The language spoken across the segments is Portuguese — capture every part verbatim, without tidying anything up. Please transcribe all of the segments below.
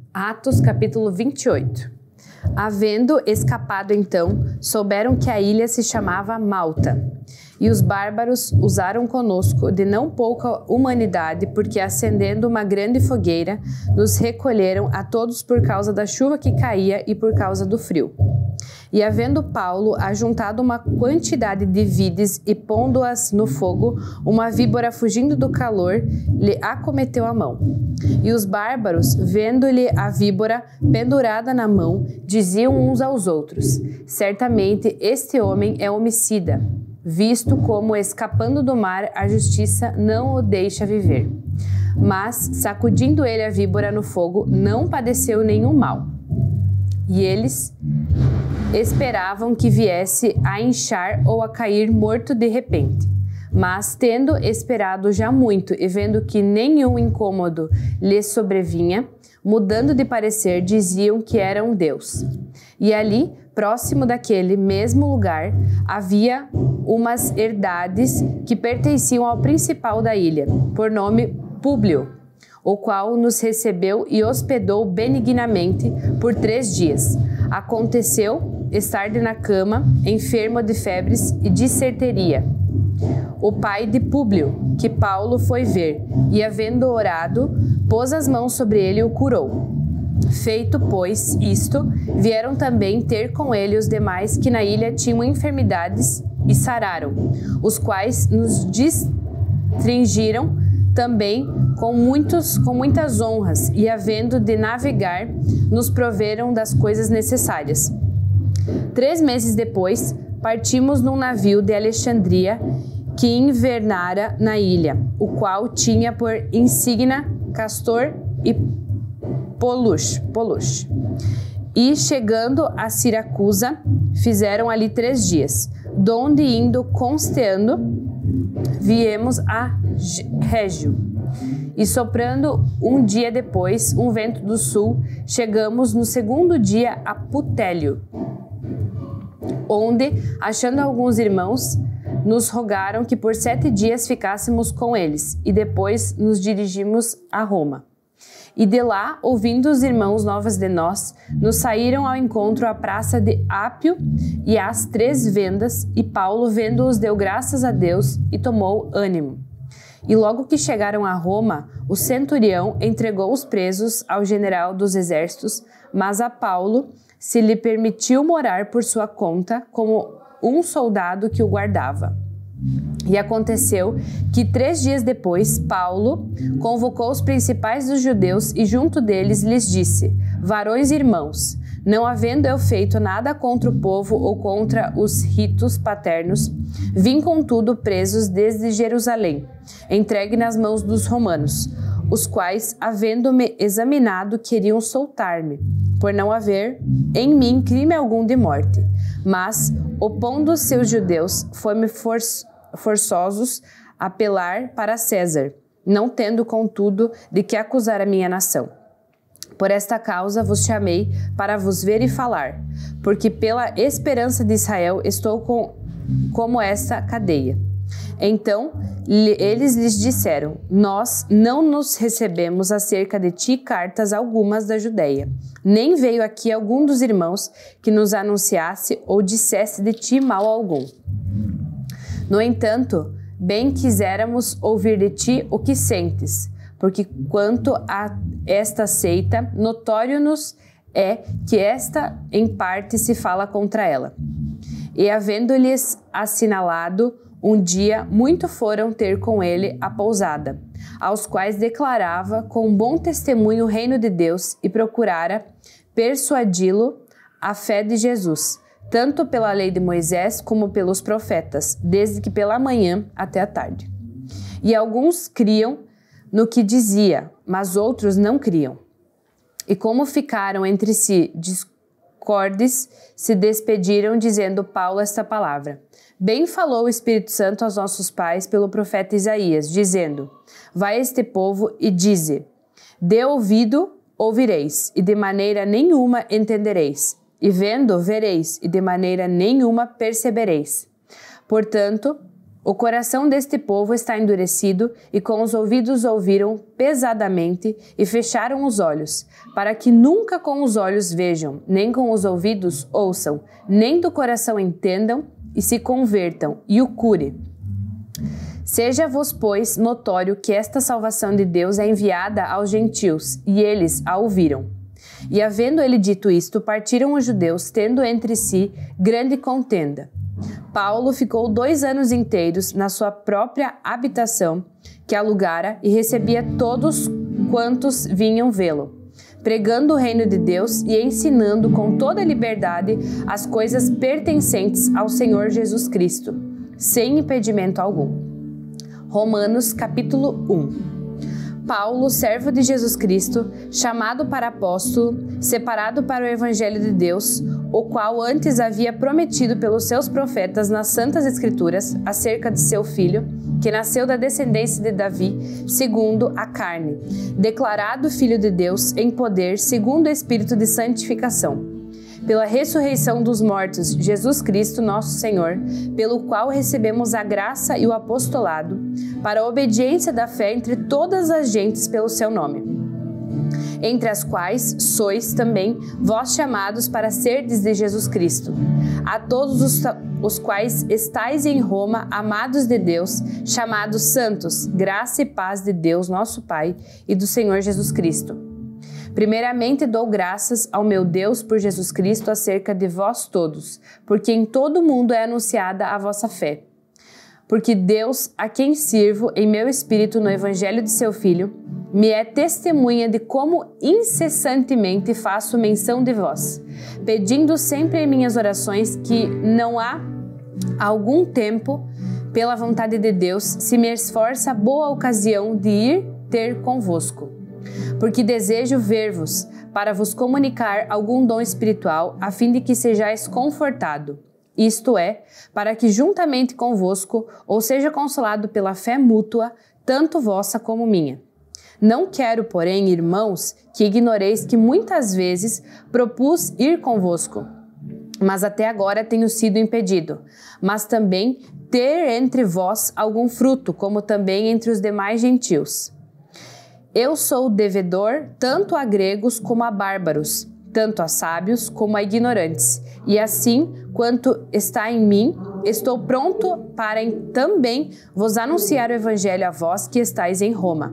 Atos capítulo vinte e oito. Havendo escapado então, souberam que a ilha se chamava Malta. E os bárbaros usaram conosco de não pouca humanidade, porque acendendo uma grande fogueira, nos recolheram a todos por causa da chuva que caía e por causa do frio. E havendo Paulo ajuntado uma quantidade de vides e pondo-as no fogo, uma víbora fugindo do calor lhe acometeu a mão. E os bárbaros, vendo-lhe a víbora pendurada na mão, diziam uns aos outros: certamente este homem é homicida, visto como, escapando do mar, a justiça não o deixa viver. Mas, sacudindo ele a víbora no fogo, não padeceu nenhum mal. E eles esperavam que viesse a inchar ou a cair morto de repente. Mas, tendo esperado já muito e vendo que nenhum incômodo lhe sobrevinha, mudando de parecer, diziam que era um deus. E ali, próximo daquele mesmo lugar, havia umas herdades que pertenciam ao principal da ilha, por nome Públio, o qual nos recebeu e hospedou benignamente por três dias. Aconteceu estar na cama, enfermo de febres e de certeria, o pai de Públio, que Paulo foi ver, e havendo orado, pôs as mãos sobre ele e o curou. Feito, pois, isto, vieram também ter com ele os demais que na ilha tinham enfermidades e sararam, os quais nos distringiram também com, muitos, com muitas honras, e havendo de navegar, nos proveram das coisas necessárias. Três meses depois, partimos num navio de Alexandria que invernara na ilha, o qual tinha por insígnia Castor e Polux. Polux. E chegando a Siracusa, fizeram ali três dias, donde indo consteando, viemos a Régio. E soprando um dia depois, um vento do sul, chegamos no segundo dia a Putélio, onde, achando alguns irmãos, nos rogaram que por sete dias ficássemos com eles, e depois nos dirigimos a Roma. E de lá, ouvindo os irmãos novas de nós, nos saíram ao encontro à praça de Ápio e às três vendas, e Paulo, vendo-os, deu graças a Deus e tomou ânimo. E logo que chegaram a Roma, o centurião entregou os presos ao general dos exércitos, mas a Paulo se lhe permitiu morar por sua conta como um soldado que o guardava. E aconteceu que três dias depois, Paulo convocou os principais dos judeus e junto deles lhes disse: varões e irmãos, não havendo eu feito nada contra o povo ou contra os ritos paternos, vim contudo presos desde Jerusalém, entregue nas mãos dos romanos, os quais, havendo-me examinado, queriam soltar-me, por não haver em mim crime algum de morte. Mas, opondo-se os judeus, foi-me for forçosos apelar para César, não tendo, contudo, de que acusar a minha nação. Por esta causa vos chamei para vos ver e falar, porque pela esperança de Israel estou com, como esta cadeia. Então, eles lhes disseram: nós não nos recebemos acerca de ti cartas algumas da Judeia, nem veio aqui algum dos irmãos que nos anunciasse ou dissesse de ti mal algum. No entanto, bem quiséramos ouvir de ti o que sentes, porque quanto a esta seita, notório-nos é que esta, em parte, se fala contra ela. E havendo-lhes assinalado um dia, muito foram ter com ele a pousada, aos quais declarava com bom testemunho o reino de Deus e procurara persuadi-lo a fé de Jesus, tanto pela lei de Moisés como pelos profetas, desde que pela manhã até a tarde. E alguns criam no que dizia, mas outros não criam. E como ficaram entre si discordes, se despediram, dizendo Paulo esta palavra: bem falou o Espírito Santo aos nossos pais pelo profeta Isaías, dizendo: vai este povo e dize, de ouvido ouvireis, e de maneira nenhuma entendereis, e vendo vereis, e de maneira nenhuma percebereis. Portanto, O coração deste povo está endurecido, e com os ouvidos ouviram pesadamente e fecharam os olhos, para que nunca com os olhos vejam, nem com os ouvidos ouçam, nem do coração entendam e se convertam e o cure. Seja-vos, pois, notório que esta salvação de Deus é enviada aos gentios, e eles a ouviram. E havendo ele dito isto, partiram os judeus, tendo entre si grande contenda. Paulo ficou dois anos inteiros na sua própria habitação, que alugara, e recebia todos quantos vinham vê-lo, pregando o reino de Deus e ensinando com toda liberdade as coisas pertencentes ao Senhor Jesus Cristo, sem impedimento algum. Romanos capítulo um. Paulo, servo de Jesus Cristo, chamado para apóstolo, separado para o Evangelho de Deus, o qual antes havia prometido pelos seus profetas nas Santas Escrituras acerca de seu filho, que nasceu da descendência de Davi, segundo a carne, declarado Filho de Deus em poder, segundo o Espírito de santificação, pela ressurreição dos mortos, Jesus Cristo, nosso Senhor, pelo qual recebemos a graça e o apostolado, para a obediência da fé entre todas as gentes pelo seu nome, entre as quais sois também vós chamados para serdes de Jesus Cristo. A todos os, os quais estáis em Roma, amados de Deus, chamados santos, graça e paz de Deus, nosso Pai, e do Senhor Jesus Cristo. Primeiramente dou graças ao meu Deus por Jesus Cristo acerca de vós todos, porque em todo o mundo é anunciada a vossa fé. Porque Deus, a quem sirvo em meu espírito no Evangelho de seu Filho, me é testemunha de como incessantemente faço menção de vós, pedindo sempre em minhas orações que não há algum tempo, pela vontade de Deus, se me esforça boa ocasião de ir ter convosco. Porque desejo ver-vos, para vos comunicar algum dom espiritual, a fim de que sejais confortado, isto é, para que juntamente convosco, ou seja consolado pela fé mútua, tanto vossa como minha. Não quero, porém, irmãos, que ignoreis que muitas vezes propus ir convosco, mas até agora tenho sido impedido, mas também ter entre vós algum fruto, como também entre os demais gentios. Eu sou devedor tanto a gregos como a bárbaros, tanto a sábios como a ignorantes, e assim, quanto está em mim, estou pronto para também vos anunciar o evangelho a vós que estáis em Roma.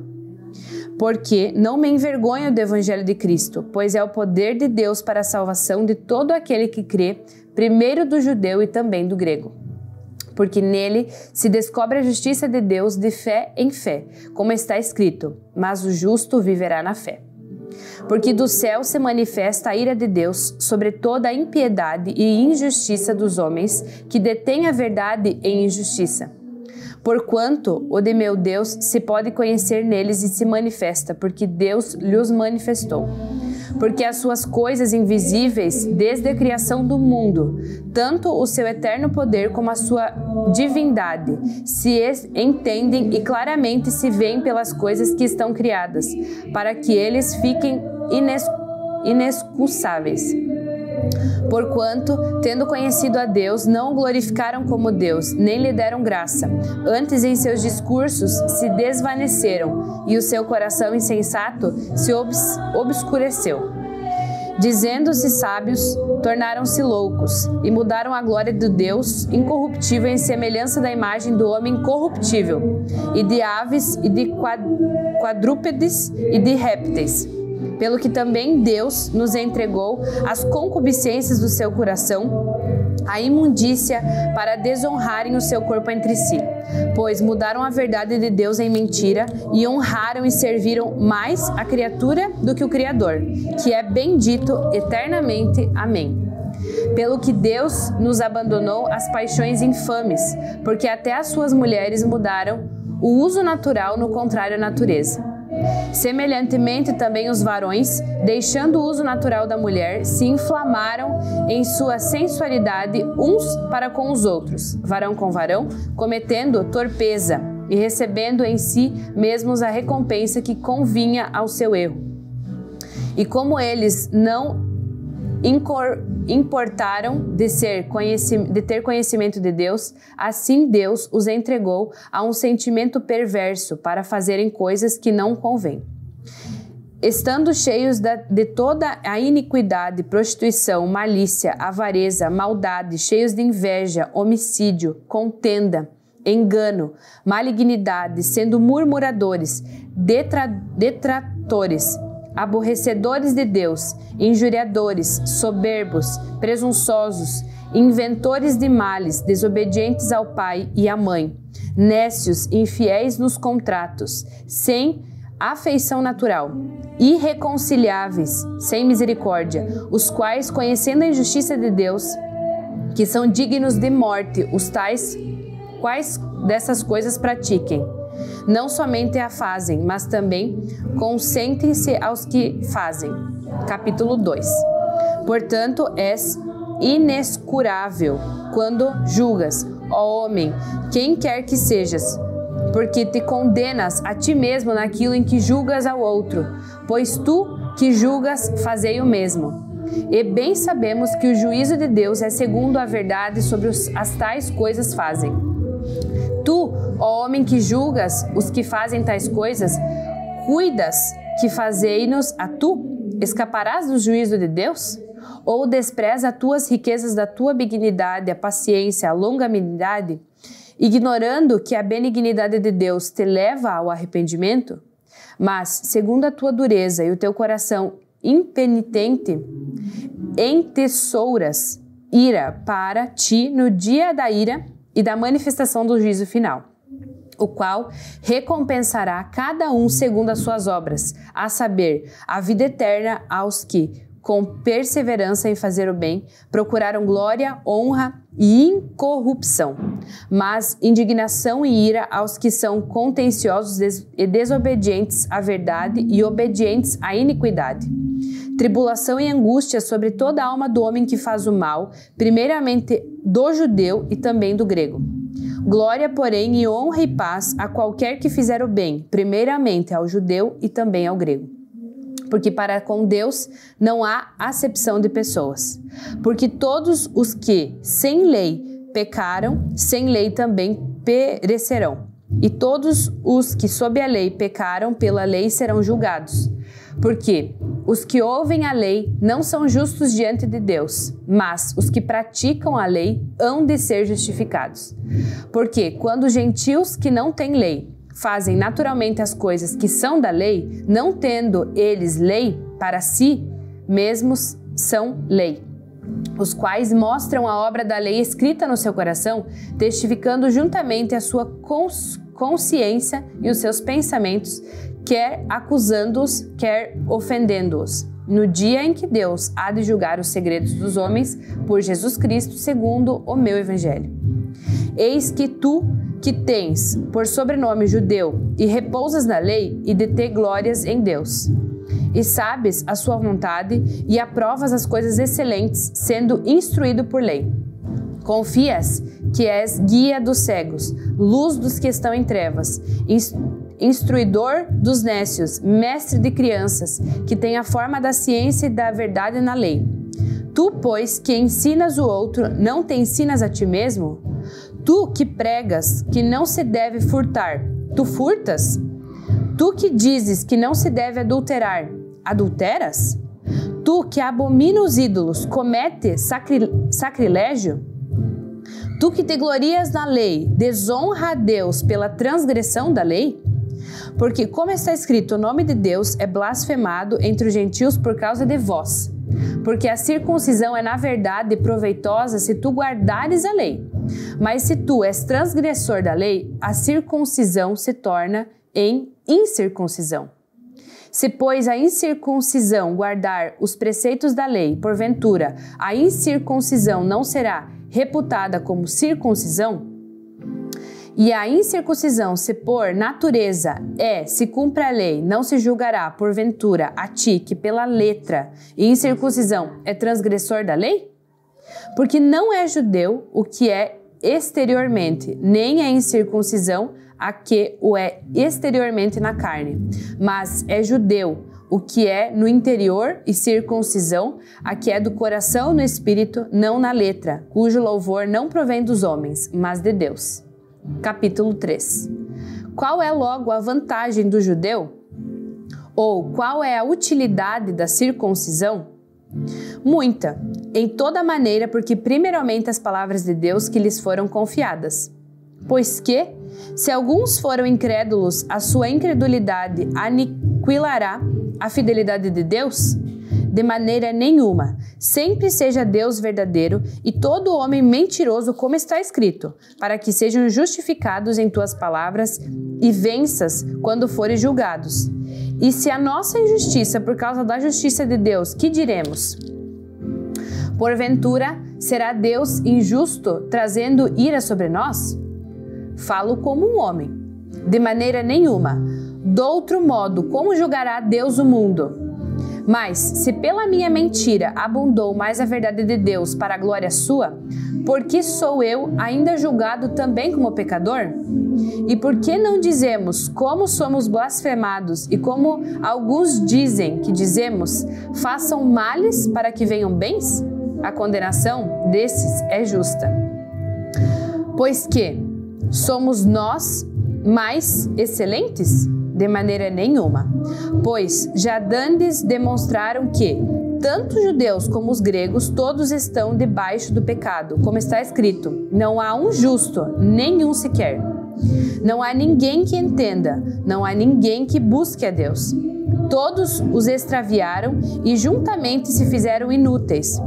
Porque não me envergonho do evangelho de Cristo, pois é o poder de Deus para a salvação de todo aquele que crê, primeiro do judeu e também do grego. Porque nele se descobre a justiça de Deus de fé em fé, como está escrito, mas o justo viverá na fé. Porque do céu se manifesta a ira de Deus sobre toda a impiedade e injustiça dos homens que detêm a verdade em injustiça. Porquanto o de meu Deus se pode conhecer neles e se manifesta, porque Deus lhos manifestou. Porque as suas coisas invisíveis, desde a criação do mundo, tanto o seu eterno poder como a sua divindade, se entendem e claramente se veem pelas coisas que estão criadas, para que eles fiquem ines inexcusáveis. Porquanto, tendo conhecido a Deus, não o glorificaram como Deus, nem lhe deram graça. Antes, em seus discursos, se desvaneceram, e o seu coração insensato se obs obscureceu. Dizendo-se sábios, tornaram-se loucos, e mudaram a glória do Deus incorruptível em semelhança da imagem do homem corruptível, e de aves, e de quadrúpedes, e de répteis. Pelo que também Deus nos entregou as concupiscências do seu coração, a imundícia, para desonrarem o seu corpo entre si. Pois mudaram a verdade de Deus em mentira e honraram e serviram mais a criatura do que o Criador, que é bendito eternamente. Amém. Pelo que Deus nos abandonou as paixões infames, porque até as suas mulheres mudaram o uso natural no contrário à natureza. Semelhantemente também os varões, deixando o uso natural da mulher, se inflamaram em sua sensualidade uns para com os outros, varão com varão, cometendo torpeza e recebendo em si mesmos a recompensa que convinha ao seu erro. E como eles não importaram de, ser de ter conhecimento de Deus, assim Deus os entregou a um sentimento perverso para fazerem coisas que não convêm. Estando cheios de toda a iniquidade, prostituição, malícia, avareza, maldade, cheios de inveja, homicídio, contenda, engano, malignidade, sendo murmuradores, detra detratores, aborrecedores de Deus, injuriadores, soberbos, presunçosos, inventores de males, desobedientes ao pai e à mãe, nécios, infiéis nos contratos, sem afeição natural, irreconciliáveis, sem misericórdia, os quais, conhecendo a injustiça de Deus, que são dignos de morte, os tais quais dessas coisas pratiquem, não somente a fazem, mas também consentem-se aos que fazem. Capítulo dois. Portanto, és inescurável quando julgas, ó homem, quem quer que sejas, porque te condenas a ti mesmo naquilo em que julgas ao outro, pois tu que julgas, fazei o mesmo. E bem sabemos que o juízo de Deus é segundo a verdade sobre os, as tais coisas fazem. Tu, ó homem que julgas os que fazem tais coisas, cuidas que fazei-nos a tu? Escaparás do juízo de Deus? Ou despreza as tuas riquezas da tua benignidade, a paciência, a longanimidade, ignorando que a benignidade de Deus te leva ao arrependimento? Mas, segundo a tua dureza e o teu coração impenitente, entesouras ira para ti no dia da ira e da manifestação do juízo final, o qual recompensará cada um segundo as suas obras, a saber, a vida eterna aos que, com perseverança em fazer o bem, procuraram glória, honra e incorrupção, mas indignação e ira aos que são contenciosos e desobedientes à verdade e obedientes à iniquidade. Tribulação e angústia sobre toda a alma do homem que faz o mal, primeiramente do judeu e também do grego. Glória, porém, e honra e paz a qualquer que fizer o bem, primeiramente ao judeu e também ao grego. Porque para com Deus não há acepção de pessoas. Porque todos os que sem lei pecaram, sem lei também perecerão. E todos os que sob a lei pecaram, pela lei serão julgados. Porque os que ouvem a lei não são justos diante de Deus, mas os que praticam a lei hão de ser justificados. Porque quando os gentios que não têm lei fazem naturalmente as coisas que são da lei, não tendo eles lei para si mesmos, são lei, os quais mostram a obra da lei escrita no seu coração, testificando juntamente a sua cons consciência e os seus pensamentos, quer acusando-os, quer ofendendo-os, no dia em que Deus há de julgar os segredos dos homens por Jesus Cristo, segundo o meu evangelho. Eis que tu, que tens por sobrenome judeu e repousas na lei e de ter glórias em Deus, e sabes a sua vontade e aprovas as coisas excelentes, sendo instruído por lei. Confias que és guia dos cegos, luz dos que estão em trevas, instruidor dos nécios, mestre de crianças, que tem a forma da ciência e da verdade na lei. Tu, pois, que ensinas o outro, não te ensinas a ti mesmo? Tu que pregas que não se deve furtar, tu furtas? Tu que dizes que não se deve adulterar, adulteras? Tu que abomina os ídolos, comete sacri sacrilégio? Tu que te glorias na lei, desonra a Deus pela transgressão da lei? Porque, como está escrito, o nome de Deus é blasfemado entre os gentios por causa de vós. Porque a circuncisão é, na verdade, proveitosa se tu guardares a lei. Mas se tu és transgressor da lei, a circuncisão se torna em incircuncisão. Se, pois, a incircuncisão guardar os preceitos da lei, porventura, a incircuncisão não será reputada como circuncisão? E a incircuncisão, se por natureza é, se cumpre a lei, não se julgará, porventura, a ti que pela letra e incircuncisão é transgressor da lei? Porque não é judeu o que é exteriormente, nem é incircuncisão a que o é exteriormente na carne, mas é judeu o que é no interior, e circuncisão, a que é do coração no espírito, não na letra, cujo louvor não provém dos homens, mas de Deus. Capítulo três. Qual é logo a vantagem do judeu? Ou qual é a utilidade da circuncisão? Muita, em toda maneira, porque primeiramente as palavras de Deus que lhes foram confiadas. Pois que, se alguns foram incrédulos, a sua incredulidade aniquilará a fidelidade de Deus? De maneira nenhuma, sempre seja Deus verdadeiro e todo homem mentiroso, como está escrito, para que sejam justificados em tuas palavras e venças quando forem julgados. E se a nossa injustiça por causa da justiça de Deus, que diremos? Porventura, será Deus injusto, trazendo ira sobre nós? Falo como um homem. De maneira nenhuma. Do outro modo, como julgará Deus o mundo? Mas, se pela minha mentira abundou mais a verdade de Deus para a glória sua, por que sou eu ainda julgado também como pecador? E por que não dizemos como somos blasfemados e como alguns dizem que dizemos, façam males para que venham bens? A condenação desses é justa. Pois que somos nós mais excelentes? De maneira nenhuma. Pois já dantes demonstraram que tanto os judeus como os gregos todos estão debaixo do pecado, como está escrito, não há um justo, nenhum sequer. Não há ninguém que entenda, não há ninguém que busque a Deus. Todos os extraviaram e juntamente se fizeram inúteis.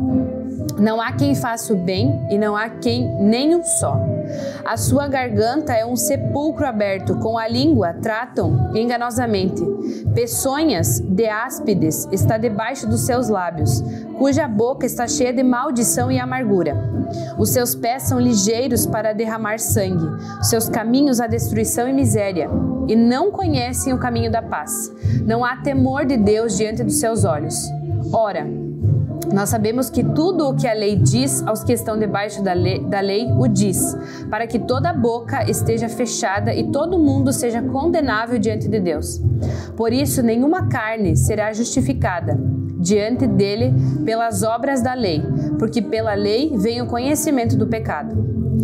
Não há quem faça o bem e não há quem nem um só. A sua garganta é um sepulcro aberto, com a língua tratam enganosamente. Peçonhas de áspides está debaixo dos seus lábios, cuja boca está cheia de maldição e amargura. Os seus pés são ligeiros para derramar sangue, os seus caminhos a destruição e miséria, e não conhecem o caminho da paz. Não há temor de Deus diante dos seus olhos. Ora, nós sabemos que tudo o que a lei diz aos que estão debaixo da lei, da lei o diz, para que toda boca esteja fechada e todo mundo seja condenável diante de Deus. Por isso, nenhuma carne será justificada diante dele pelas obras da lei, porque pela lei vem o conhecimento do pecado.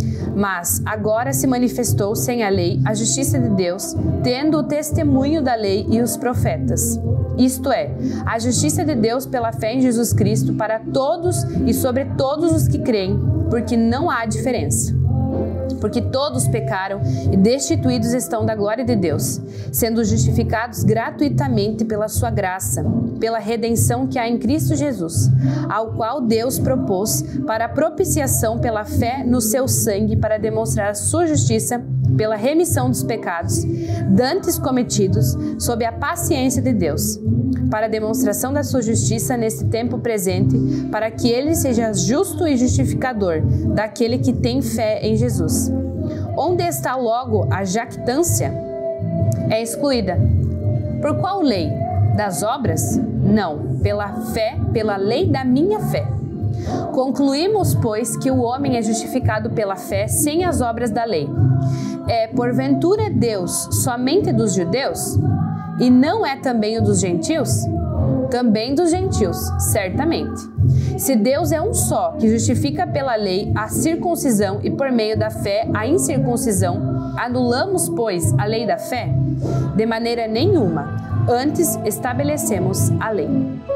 Mas agora se manifestou sem a lei a justiça de Deus, tendo o testemunho da lei e os profetas. Isto é, a justiça de Deus pela fé em Jesus Cristo para todos e sobre todos os que creem, porque não há diferença. Porque todos pecaram e destituídos estão da glória de Deus, sendo justificados gratuitamente pela sua graça, pela redenção que há em Cristo Jesus, ao qual Deus propôs para a propiciação pela fé no seu sangue para demonstrar a sua justiça pela remissão dos pecados dantes cometidos sob a paciência de Deus, para a demonstração da sua justiça neste tempo presente, para que ele seja justo e justificador daquele que tem fé em Jesus. Onde está logo a jactância? É excluída. Por qual lei? Das obras? Não, pela fé, pela lei da minha fé. Concluímos, pois, que o homem é justificado pela fé sem as obras da lei. É, porventura, Deus somente dos judeus? E não é também o dos gentios? Também dos gentios, certamente. Se Deus é um só, que justifica pela lei a circuncisão e por meio da fé a incircuncisão, anulamos, pois, a lei da fé? De maneira nenhuma, antes estabelecemos a lei.